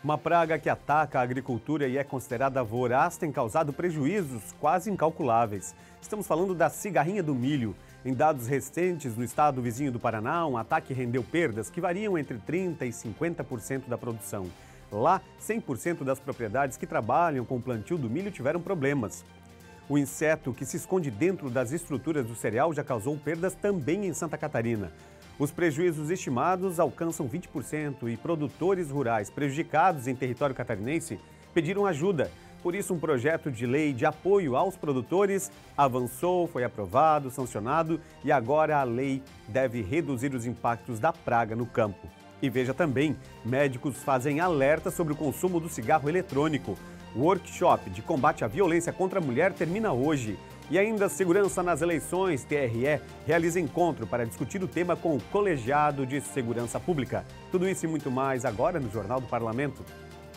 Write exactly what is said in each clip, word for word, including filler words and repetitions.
Uma praga que ataca a agricultura e é considerada voraz tem causado prejuízos quase incalculáveis. Estamos falando da cigarrinha do milho. Em dados recentes, no estado vizinho do Paraná, um ataque rendeu perdas que variam entre trinta por cento e cinquenta por cento da produção. Lá, cem por cento das propriedades que trabalham com o plantio do milho tiveram problemas. O inseto que se esconde dentro das estruturas do cereal já causou perdas também em Santa Catarina. Os prejuízos estimados alcançam vinte por cento e produtores rurais prejudicados em território catarinense pediram ajuda. Por isso, um projeto de lei de apoio aos produtores avançou, foi aprovado, sancionado e agora a lei deve reduzir os impactos da praga no campo. E veja também, médicos fazem alerta sobre o consumo do cigarro eletrônico. O workshop de combate à violência contra a mulher termina hoje. E ainda segurança nas eleições, T R E realiza encontro para discutir o tema com o Colegiado de Segurança Pública. Tudo isso e muito mais agora no Jornal do Parlamento.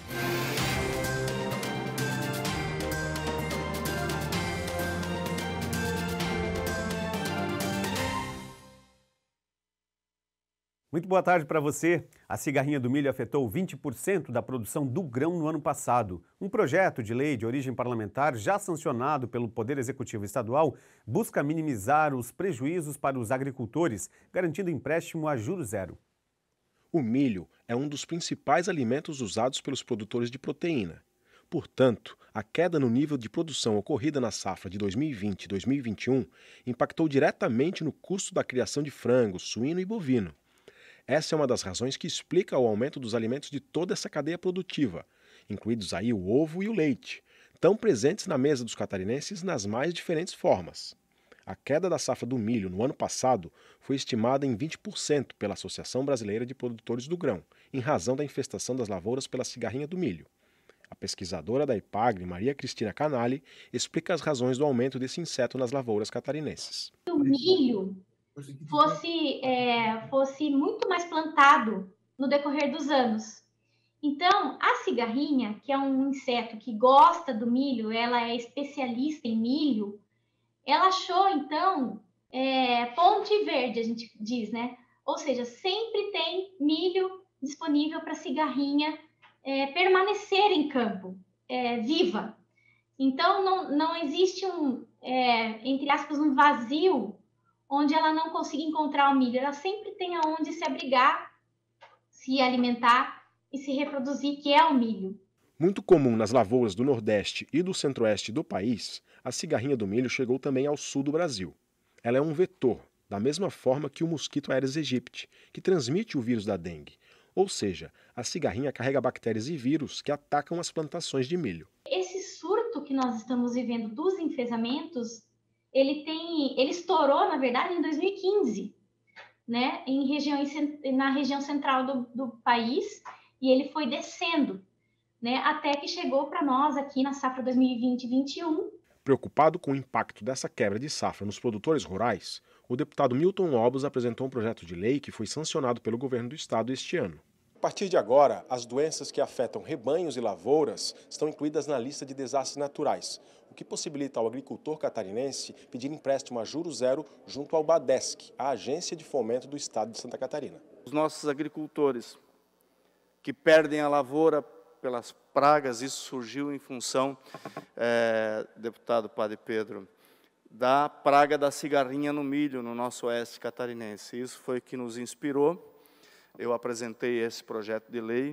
Muito boa tarde para você. A cigarrinha do milho afetou vinte por cento da produção do grão no ano passado. Um projeto de lei de origem parlamentar, já sancionado pelo Poder Executivo Estadual, busca minimizar os prejuízos para os agricultores, garantindo empréstimo a juros zero. O milho é um dos principais alimentos usados pelos produtores de proteína. Portanto, a queda no nível de produção ocorrida na safra de dois mil e vinte e dois mil e vinte e um impactou diretamente no custo da criação de frango, suíno e bovino. Essa é uma das razões que explica o aumento dos alimentos de toda essa cadeia produtiva, incluídos aí o ovo e o leite, tão presentes na mesa dos catarinenses nas mais diferentes formas. A queda da safra do milho no ano passado foi estimada em vinte por cento pela Associação Brasileira de Produtores do Grão, em razão da infestação das lavouras pela cigarrinha do milho. A pesquisadora da Ipagre, Maria Cristina Canali, explica as razões do aumento desse inseto nas lavouras catarinenses. O milho fosse, é, fosse muito mais plantado no decorrer dos anos. Então, a cigarrinha, que é um inseto que gosta do milho, ela é especialista em milho, ela achou, então, é, ponte verde, a gente diz, né? Ou seja, sempre tem milho disponível para a cigarrinha é, permanecer em campo, é, viva. Então, não, não existe um, é, entre aspas, um vazio onde ela não consiga encontrar o milho. Ela sempre tem aonde se abrigar, se alimentar e se reproduzir, que é o milho. Muito comum nas lavouras do Nordeste e do Centro-Oeste do país, a cigarrinha do milho chegou também ao sul do Brasil. Ela é um vetor, da mesma forma que o mosquito Aedes aegypti, que transmite o vírus da dengue. Ou seja, a cigarrinha carrega bactérias e vírus que atacam as plantações de milho. Esse surto que nós estamos vivendo dos enfesamentos, ele tem, ele estourou, na verdade, em dois mil e quinze, né, em região, na região central do, do país, e ele foi descendo, né, até que chegou para nós aqui na safra dois mil e vinte e vinte e um. Preocupado com o impacto dessa quebra de safra nos produtores rurais, o deputado Milton Obos apresentou um projeto de lei que foi sancionado pelo governo do estado este ano. A partir de agora, as doenças que afetam rebanhos e lavouras estão incluídas na lista de desastres naturais, o que possibilita ao agricultor catarinense pedir empréstimo a juros zero junto ao Badesc, a agência de fomento do estado de Santa Catarina. Os nossos agricultores que perdem a lavoura pelas pragas, isso surgiu em função, é, deputado Padre Pedro, da praga da cigarrinha no milho no nosso oeste catarinense. Isso foi o que nos inspirou. Eu apresentei esse projeto de lei.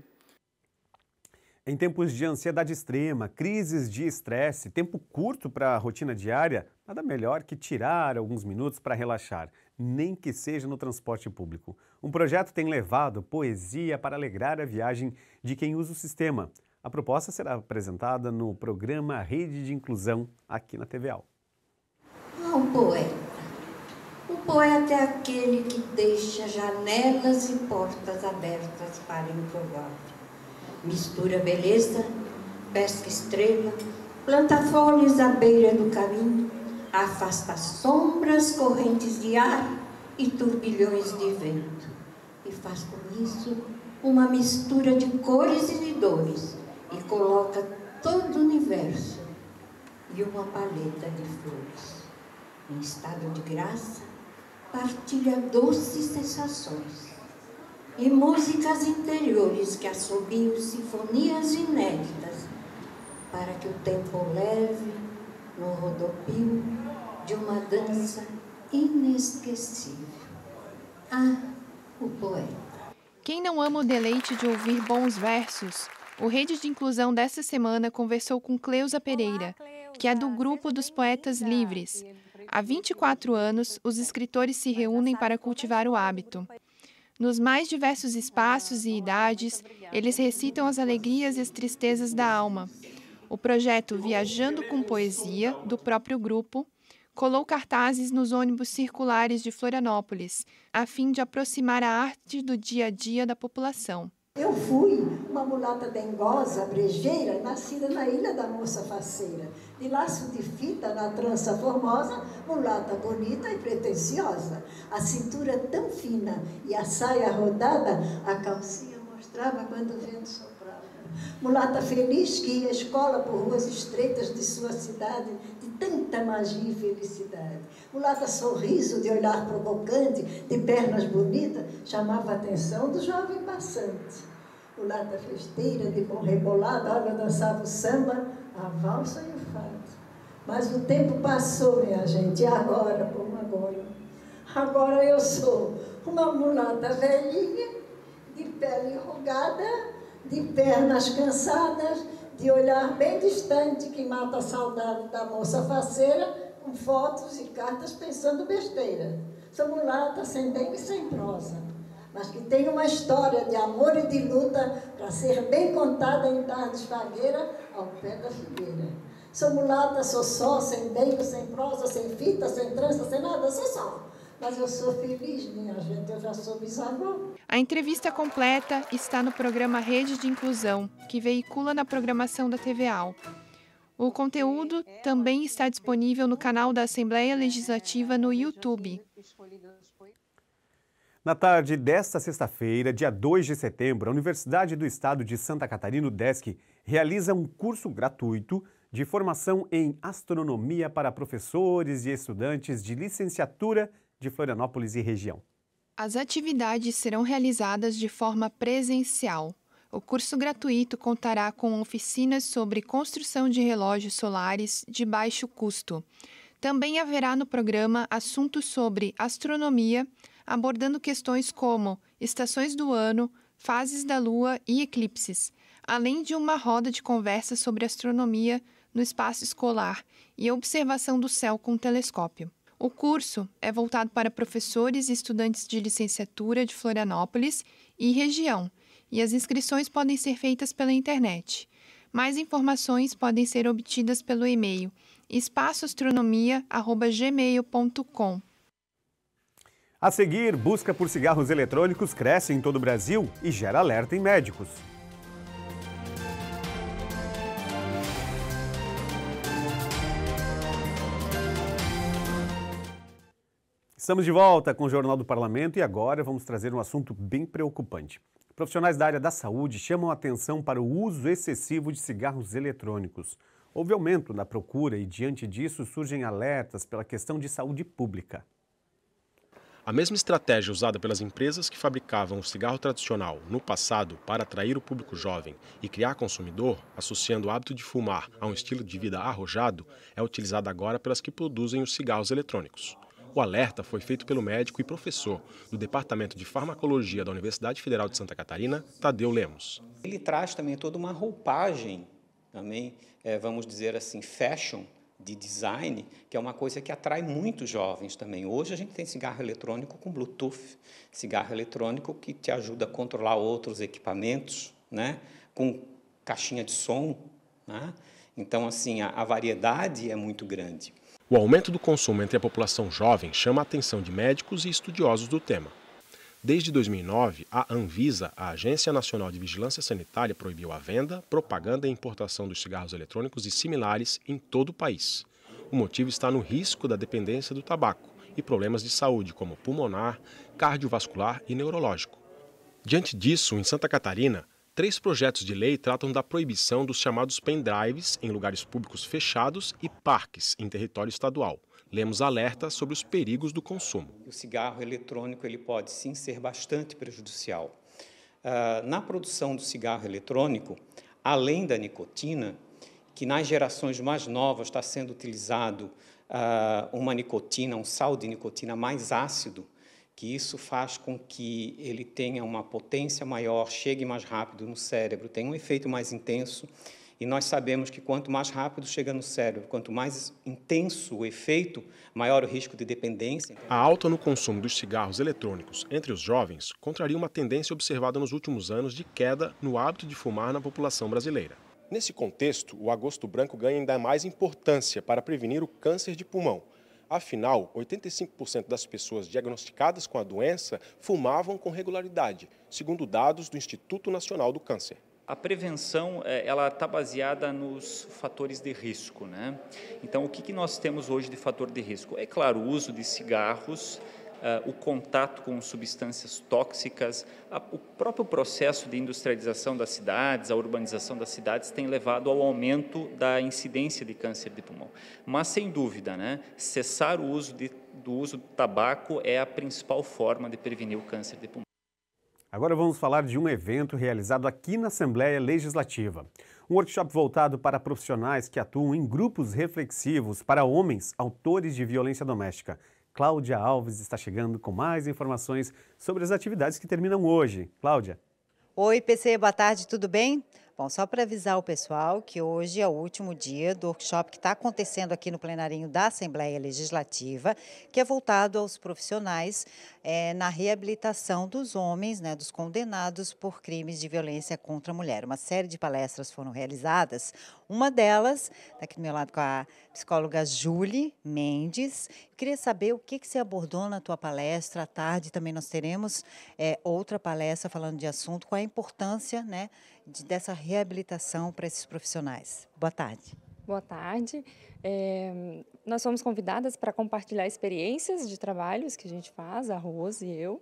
Em tempos de ansiedade extrema, crises de estresse, tempo curto para a rotina diária, nada melhor que tirar alguns minutos para relaxar, nem que seja no transporte público. Um projeto tem levado poesia para alegrar a viagem de quem usa o sistema. A proposta será apresentada no programa Rede de Inclusão, aqui na T V A L. Ah, um poeta. O poeta é aquele que deixa janelas e portas abertas para o improvável. Mistura beleza, pesca estrela, planta folhas à beira do caminho, afasta sombras, correntes de ar e turbilhões de vento. E faz com isso uma mistura de cores e de dores e coloca todo o universo e uma paleta de flores. Em estado de graça, partilha doces sensações. e músicas interiores que assobiam sinfonias inéditas, para que o tempo leve no rodopio de uma dança inesquecível. Ah, o poeta. Quem não ama o deleite de ouvir bons versos? O Rede de Inclusão desta semana conversou com Cleusa Pereira, que é do Grupo dos Poetas Livres. Há vinte e quatro anos, os escritores se reúnem para cultivar o hábito. Nos mais diversos espaços e idades, eles recitam as alegrias e as tristezas da alma. O projeto Viajando com Poesia, do próprio grupo, colou cartazes nos ônibus circulares de Florianópolis, a fim de aproximar a arte do dia a dia da população. Eu fui uma mulata dengosa, brejeira, nascida na Ilha da Moça Faceira, de laço de fita na trança formosa, mulata bonita e pretensiosa. A cintura tão fina e a saia rodada, a calcinha mostrava quando o vento soprava. Mulata feliz que ia à escola por ruas estreitas de sua cidade, de tanta magia e felicidade. Mulata sorriso de olhar provocante, de pernas bonitas, chamava a atenção do jovem passante. Mulata festeira, de bom rebolado, olha, dançava o samba, a valsa e o fado. Mas o tempo passou, minha gente, e agora, como agora? Agora eu sou uma mulata velhinha, de pele enrugada, de pernas cansadas, de olhar bem distante que mata a saudade da moça faceira, com fotos e cartas pensando besteira. Sou mulata sem dengue e sem prosa, mas que tem uma história de amor e de luta para ser bem contada em tarde fagueira ao pé da figueira. Sou mulata, sou só, sem dengue, sem prosa, sem fita, sem trança, sem nada, sou só. Mas eu sou feliz, minha gente, eu já sou bisavó. A entrevista completa está no programa Rede de Inclusão, que veicula na programação da T V A L. O conteúdo também está disponível no canal da Assembleia Legislativa no YouTube. Na tarde desta sexta-feira, dia dois de setembro, a Universidade do Estado de Santa Catarina, UDESC, realiza um curso gratuito de formação em astronomia para professores e estudantes de licenciatura de Florianópolis e região. As atividades serão realizadas de forma presencial. O curso gratuito contará com oficinas sobre construção de relógios solares de baixo custo. Também haverá no programa assuntos sobre astronomia, abordando questões como estações do ano, fases da Lua e eclipses, além de uma roda de conversa sobre astronomia no espaço escolar e observação do céu com telescópio. O curso é voltado para professores e estudantes de licenciatura de Florianópolis e região, e as inscrições podem ser feitas pela internet. Mais informações podem ser obtidas pelo e-mail espaçoastronomia arroba gmail ponto com. A seguir, busca por cigarros eletrônicos cresce em todo o Brasil e gera alerta em médicos. Estamos de volta com o Jornal do Parlamento e agora vamos trazer um assunto bem preocupante. Profissionais da área da saúde chamam a atenção para o uso excessivo de cigarros eletrônicos. Houve aumento na procura e, diante disso, surgem alertas pela questão de saúde pública. A mesma estratégia usada pelas empresas que fabricavam o cigarro tradicional no passado para atrair o público jovem e criar consumidor, associando o hábito de fumar a um estilo de vida arrojado, é utilizada agora pelas que produzem os cigarros eletrônicos. O alerta foi feito pelo médico e professor do Departamento de Farmacologia da Universidade Federal de Santa Catarina, Tadeu Lemos. Ele traz também toda uma roupagem, também, é, vamos dizer assim, fashion, de design, que é uma coisa que atrai muitos jovens também. Hoje a gente tem cigarro eletrônico com Bluetooth, cigarro eletrônico que te ajuda a controlar outros equipamentos, né, com caixinha de som, né? Então, assim, a, a variedade é muito grande. O aumento do consumo entre a população jovem chama a atenção de médicos e estudiosos do tema. Desde dois mil e nove, a Anvisa, a Agência Nacional de Vigilância Sanitária, proibiu a venda, propaganda e importação dos cigarros eletrônicos e similares em todo o país. O motivo está no risco da dependência do tabaco e problemas de saúde como pulmonar, cardiovascular e neurológico. Diante disso, em Santa Catarina, três projetos de lei tratam da proibição dos chamados pendrives em lugares públicos fechados e parques em território estadual. Lemos alerta sobre os perigos do consumo. O cigarro eletrônico ele pode sim ser bastante prejudicial. Uh, na produção do cigarro eletrônico, além da nicotina, que nas gerações mais novas está sendo utilizado uh, uma nicotina, um sal de nicotina mais ácido, que isso faz com que ele tenha uma potência maior, chegue mais rápido no cérebro, tenha um efeito mais intenso. E nós sabemos que quanto mais rápido chega no cérebro, quanto mais intenso o efeito, maior o risco de dependência. A alta no consumo dos cigarros eletrônicos entre os jovens contraria uma tendência observada nos últimos anos de queda no hábito de fumar na população brasileira. Nesse contexto, o agosto branco ganha ainda mais importância para prevenir o câncer de pulmão. Afinal, oitenta e cinco por cento das pessoas diagnosticadas com a doença fumavam com regularidade, segundo dados do Instituto Nacional do Câncer. A prevenção, ela está baseada nos fatores de risco, né? Então, o que, que nós temos hoje de fator de risco? É claro, o uso de cigarros, uh, o contato com substâncias tóxicas, a, o próprio processo de industrialização das cidades, a urbanização das cidades tem levado ao aumento da incidência de câncer de pulmão. Mas, sem dúvida, né, cessar o uso de, do uso do tabaco é a principal forma de prevenir o câncer de pulmão. Agora vamos falar de um evento realizado aqui na Assembleia Legislativa. Um workshop voltado para profissionais que atuam em grupos reflexivos para homens autores de violência doméstica. Cláudia Alves está chegando com mais informações sobre as atividades que terminam hoje. Cláudia. Oi, P C, boa tarde, tudo bem? Bom, só para avisar o pessoal que hoje é o último dia do workshop que está acontecendo aqui no plenarinho da Assembleia Legislativa, que é voltado aos profissionais é, na reabilitação dos homens, né, dos condenados por crimes de violência contra a mulher. Uma série de palestras foram realizadas, uma delas, aqui do meu lado com a psicóloga Julie Mendes. Eu queria saber o que, que você abordou na tua palestra. À tarde também nós teremos é, outra palestra falando de assunto, com a importância, né, de, dessa reabilitação para esses profissionais. Boa tarde. Boa tarde. É, nós fomos convidadas para compartilhar experiências de trabalhos que a gente faz, a Rose e eu.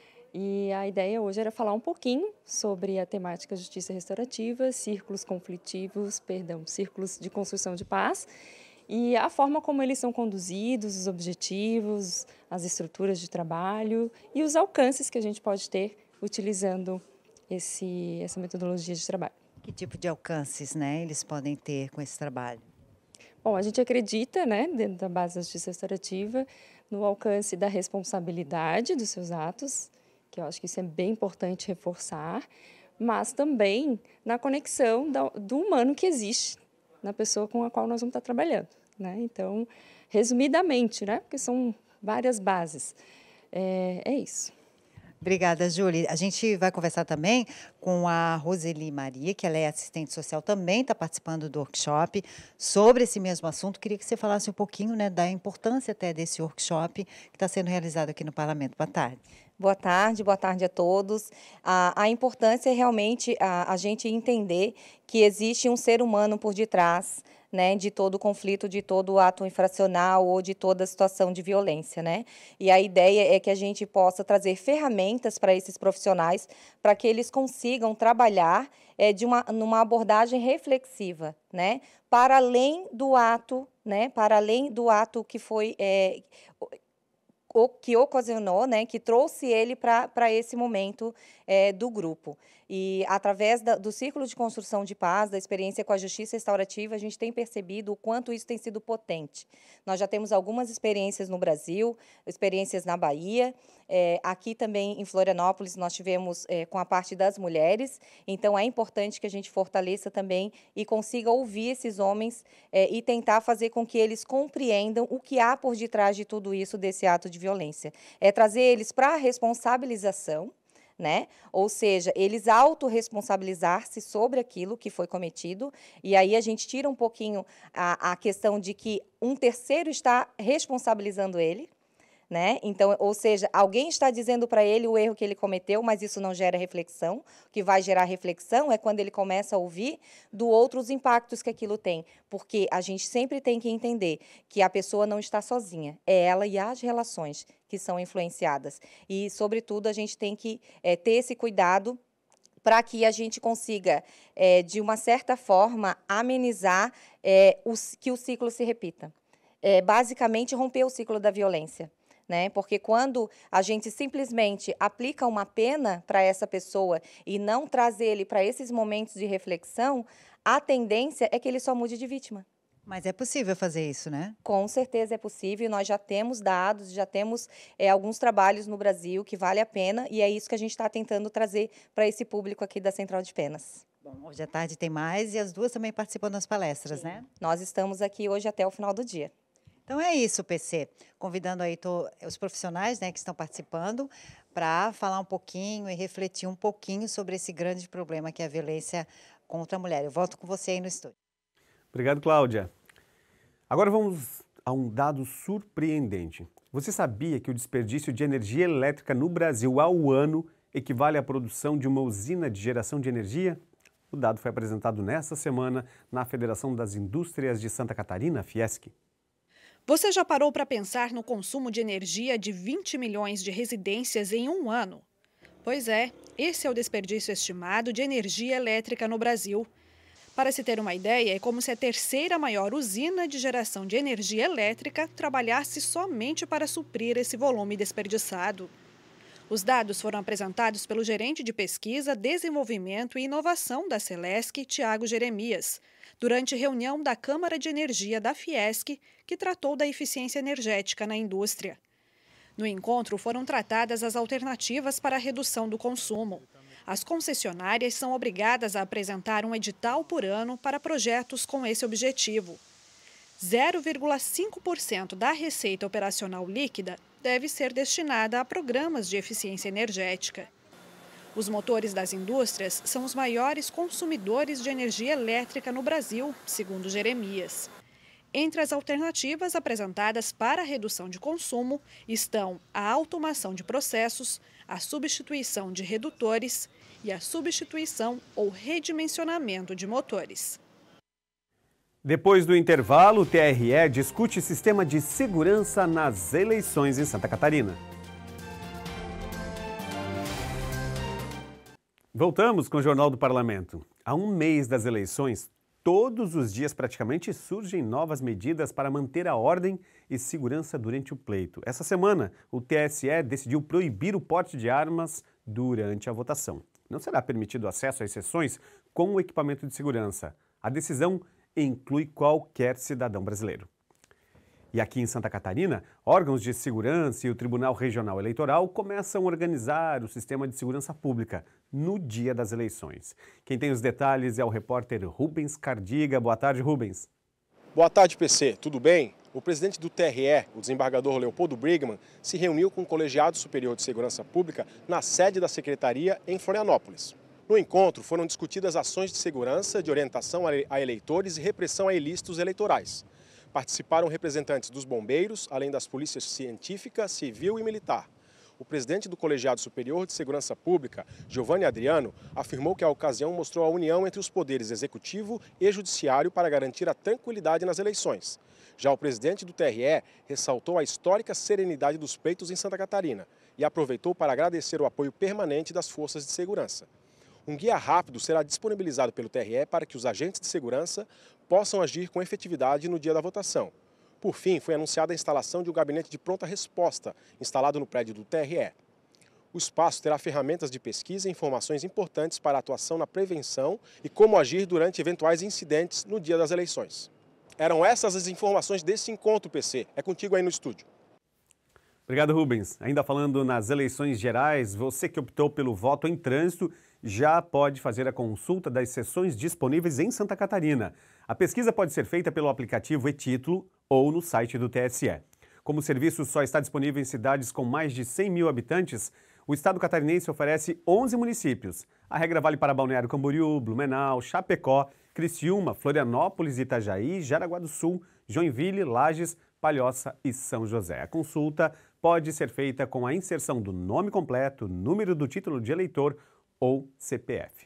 E a ideia hoje era falar um pouquinho sobre a temática justiça restaurativa, círculos conflitivos, perdão, círculos de construção de paz, e a forma como eles são conduzidos, os objetivos, as estruturas de trabalho e os alcances que a gente pode ter utilizando esse, essa metodologia de trabalho. Que tipo de alcances, né, eles podem ter com esse trabalho? Bom, a gente acredita, né, dentro da base da justiça restaurativa, no alcance da responsabilidade dos seus atos, que eu acho que isso é bem importante reforçar, mas também na conexão do humano que existe na pessoa com a qual nós vamos estar trabalhando, né? Então, resumidamente, né, porque são várias bases, é, é isso. Obrigada, Júlia. A gente vai conversar também com a Roseli Maria, que ela é assistente social, também está participando do workshop sobre esse mesmo assunto. Queria que você falasse um pouquinho, né, da importância até desse workshop que está sendo realizado aqui no Parlamento. Boa tarde. Boa tarde, boa tarde a todos. A, a importância é realmente a, a gente entender que existe um ser humano por detrás, né, de todo o conflito, de todo o ato infracional ou de toda a situação de violência, né? E a ideia é que a gente possa trazer ferramentas para esses profissionais para que eles consigam trabalhar é, de uma, numa abordagem reflexiva, né? Para além do ato, né? Para além do ato que foi... É, o que ocasionou, né, que trouxe ele para esse momento é, do grupo. E, através da, do círculo de construção de paz, da experiência com a justiça restaurativa, a gente tem percebido o quanto isso tem sido potente. Nós já temos algumas experiências no Brasil, experiências na Bahia, é, aqui também em Florianópolis nós tivemos é, com a parte das mulheres, então é importante que a gente fortaleça também e consiga ouvir esses homens é, e tentar fazer com que eles compreendam o que há por detrás de tudo isso, desse ato de violência. É trazer eles para a responsabilização, né? Ou seja, eles autorresponsabilizar-se sobre aquilo que foi cometido, e aí a gente tira um pouquinho a, a questão de que um terceiro está responsabilizando ele, né? Então, ou seja, alguém está dizendo para ele o erro que ele cometeu, mas isso não gera reflexão. O que vai gerar reflexão é quando ele começa a ouvir do outro os impactos que aquilo tem, porque a gente sempre tem que entender que a pessoa não está sozinha, é ela e as relações que são influenciadas. E, sobretudo, a gente tem que é, ter esse cuidado para que a gente consiga, é, de uma certa forma, amenizar é, os, que o ciclo se repita. É, basicamente, romper o ciclo da violência. né? Porque quando a gente simplesmente aplica uma pena para essa pessoa e não traz ele para esses momentos de reflexão, a tendência é que ele só mude de vítima. Mas é possível fazer isso, né? Com certeza é possível. Nós já temos dados, já temos é, alguns trabalhos no Brasil que vale a pena e é isso que a gente está tentando trazer para esse público aqui da Central de Penas. Bom, hoje à tarde tem mais e as duas também participam das palestras, Sim. né? Nós estamos aqui hoje até o final do dia. Então é isso, P C. Convidando aí to, os profissionais, né, que estão participando para falar um pouquinho e refletir um pouquinho sobre esse grande problema que é a violência contra a mulher. Eu volto com você aí no estúdio. Obrigado, Cláudia. Agora vamos a um dado surpreendente. Você sabia que o desperdício de energia elétrica no Brasil ao ano equivale à produção de uma usina de geração de energia? O dado foi apresentado nesta semana na Federação das Indústrias de Santa Catarina, Fiesc. Você já parou para pensar no consumo de energia de vinte milhões de residências em um ano? Pois é, esse é o desperdício estimado de energia elétrica no Brasil. Para se ter uma ideia, é como se a terceira maior usina de geração de energia elétrica trabalhasse somente para suprir esse volume desperdiçado. Os dados foram apresentados pelo gerente de Pesquisa, Desenvolvimento e Inovação da Celesc, Tiago Jeremias, durante reunião da Câmara de Energia da Fiesc, que tratou da eficiência energética na indústria. No encontro foram tratadas as alternativas para a redução do consumo. As concessionárias são obrigadas a apresentar um edital por ano para projetos com esse objetivo. zero vírgula cinco por cento da receita operacional líquida deve ser destinada a programas de eficiência energética. Os motores das indústrias são os maiores consumidores de energia elétrica no Brasil, segundo Jeremias. Entre as alternativas apresentadas para a redução de consumo estão a automação de processos, a substituição de redutores e a substituição ou redimensionamento de motores. Depois do intervalo, o T R E discute sistema de segurança nas eleições em Santa Catarina. Voltamos com o Jornal do Parlamento. Há um mês das eleições, todos os dias praticamente surgem novas medidas para manter a ordem e segurança durante o pleito. Essa semana, o T S E decidiu proibir o porte de armas durante a votação. Não será permitido acesso às sessões com o equipamento de segurança. A decisão inclui qualquer cidadão brasileiro. E aqui em Santa Catarina, órgãos de segurança e o Tribunal Regional Eleitoral começam a organizar o sistema de segurança pública no dia das eleições. Quem tem os detalhes é o repórter Rubens Cardiga. Boa tarde, Rubens. Boa tarde, P C. Tudo bem? O presidente do T R E, o desembargador Leopoldo Brigman, se reuniu com o Colegiado Superior de Segurança Pública na sede da Secretaria em Florianópolis. No encontro, foram discutidas ações de segurança, de orientação a eleitores e repressão a ilícitos eleitorais. Participaram representantes dos bombeiros, além das polícias científica, civil e militar. O presidente do Colegiado Superior de Segurança Pública, Giovanni Adriano, afirmou que a ocasião mostrou a união entre os poderes executivo e judiciário para garantir a tranquilidade nas eleições. Já o presidente do T R E ressaltou a histórica serenidade dos pleitos em Santa Catarina e aproveitou para agradecer o apoio permanente das forças de segurança. Um guia rápido será disponibilizado pelo T R E para que os agentes de segurança possam agir com efetividade no dia da votação. Por fim, foi anunciada a instalação de um gabinete de pronta resposta instalado no prédio do T R E. O espaço terá ferramentas de pesquisa e informações importantes para a atuação na prevenção e como agir durante eventuais incidentes no dia das eleições. Eram essas as informações desse encontro, P C. É contigo aí no estúdio. Obrigado, Rubens. Ainda falando nas eleições gerais, você que optou pelo voto em trânsito já pode fazer a consulta das sessões disponíveis em Santa Catarina. A pesquisa pode ser feita pelo aplicativo e-Título ou no site do T S E. Como o serviço só está disponível em cidades com mais de cem mil habitantes, o estado catarinense oferece onze municípios. A regra vale para Balneário Camboriú, Blumenau, Chapecó, Criciúma, Florianópolis, Itajaí, Jaraguá do Sul, Joinville, Lages, Palhoça e São José. A consulta pode ser feita com a inserção do nome completo, número do título de eleitor ou C P F.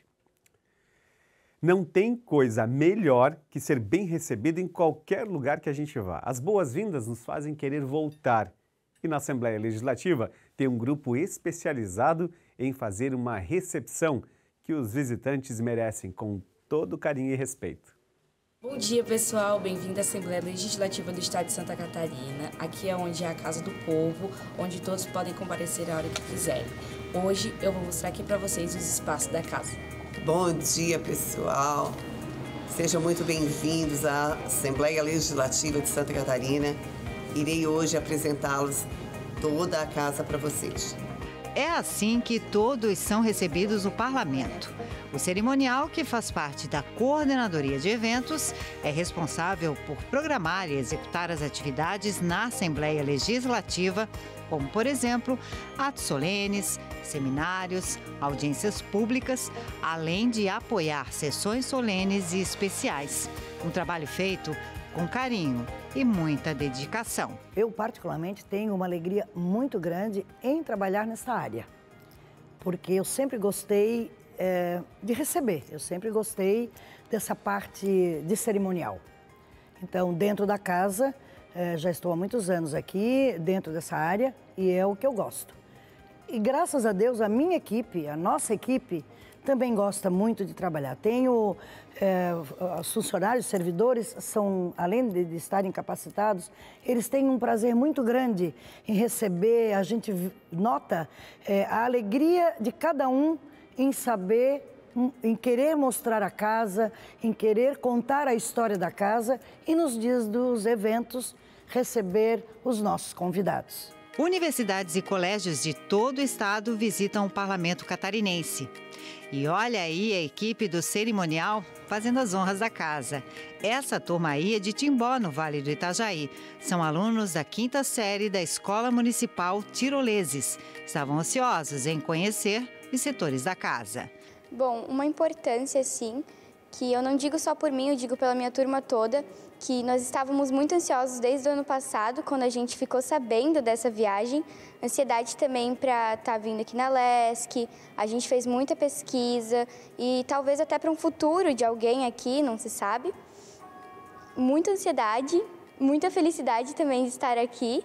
Não tem coisa melhor que ser bem recebido em qualquer lugar que a gente vá. As boas-vindas nos fazem querer voltar. E na Assembleia Legislativa tem um grupo especializado em fazer uma recepção que os visitantes merecem com todo carinho e respeito. Bom dia, pessoal. Bem-vindo à Assembleia Legislativa do Estado de Santa Catarina. Aqui é onde é a Casa do Povo, onde todos podem comparecer a hora que quiserem. Hoje eu vou mostrar aqui para vocês os espaços da casa. Bom dia, pessoal. Sejam muito bem-vindos à Assembleia Legislativa de Santa Catarina. Irei hoje apresentá-los toda a casa para vocês. É assim que todos são recebidos no parlamento. O cerimonial, que faz parte da coordenadoria de eventos, é responsável por programar e executar as atividades na Assembleia Legislativa, como, por exemplo, atos solenes, seminários, audiências públicas, além de apoiar sessões solenes e especiais. Um trabalho feito com carinho e muita dedicação. Eu, particularmente, tenho uma alegria muito grande em trabalhar nessa área, porque eu sempre gostei é, de receber, eu sempre gostei dessa parte de cerimonial. Então, dentro da casa, é, já estou há muitos anos aqui, dentro dessa área, e é o que eu gosto. E graças a Deus, a minha equipe, a nossa equipe, também gosta muito de trabalhar. Tenho, é, os funcionários, servidores, são, além de, de estarem capacitados, eles têm um prazer muito grande em receber, a gente nota é, a alegria de cada um em saber, em querer mostrar a casa, em querer contar a história da casa e nos dias dos eventos receber os nossos convidados. Universidades e colégios de todo o estado visitam o parlamento catarinense. E olha aí a equipe do cerimonial fazendo as honras da casa. Essa turma aí é de Timbó, no Vale do Itajaí. São alunos da quinta série da Escola Municipal Tiroleses. Estavam ansiosos em conhecer os setores da casa. Bom, uma importância, sim, que eu não digo só por mim, eu digo pela minha turma toda, que nós estávamos muito ansiosos desde o ano passado, quando a gente ficou sabendo dessa viagem. Ansiedade também para estar vindo aqui na Lesc, a gente fez muita pesquisa e talvez até para um futuro de alguém aqui, não se sabe. Muita ansiedade, muita felicidade também de estar aqui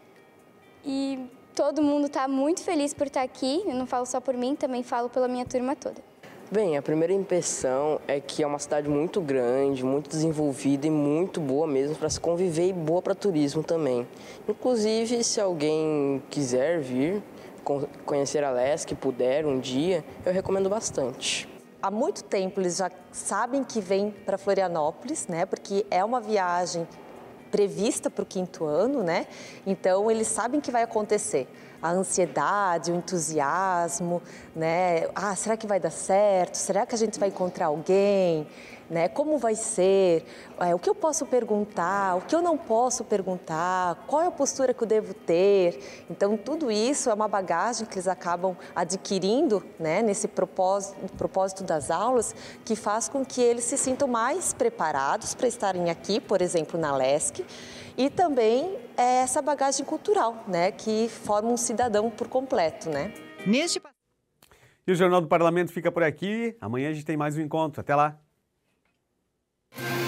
e todo mundo está muito feliz por estar aqui, eu não falo só por mim, também falo pela minha turma toda. Bem, a primeira impressão é que é uma cidade muito grande, muito desenvolvida e muito boa mesmo para se conviver e boa para turismo também. Inclusive, se alguém quiser vir conhecer a Lesc, puder um dia, eu recomendo bastante. Há muito tempo eles já sabem que vem para Florianópolis, né? Porque é uma viagem prevista para o quinto ano, né? Então eles sabem que vai acontecer. A ansiedade, o entusiasmo, né? Ah, será que vai dar certo? Será que a gente vai encontrar alguém? Né? Como vai ser? É, o que eu posso perguntar? O que eu não posso perguntar? Qual é a postura que eu devo ter? Então, tudo isso é uma bagagem que eles acabam adquirindo, né? Nesse propósito, propósito das aulas, que faz com que eles se sintam mais preparados para estarem aqui, por exemplo, na Lesc, e também é essa bagagem cultural, né? Que forma um cidadão por completo, né? Neste... E o Jornal do Parlamento fica por aqui. Amanhã a gente tem mais um encontro. Até lá!